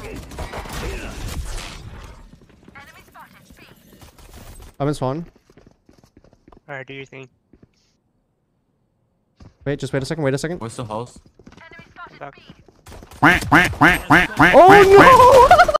I'm in spawn. Alright, do your thing. Wait, just wait a second. Wait a second. What's the house? I'm back. Oh no!